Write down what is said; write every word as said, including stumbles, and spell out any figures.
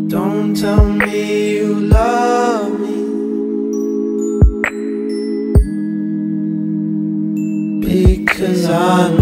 Don't tell me you love me, because I know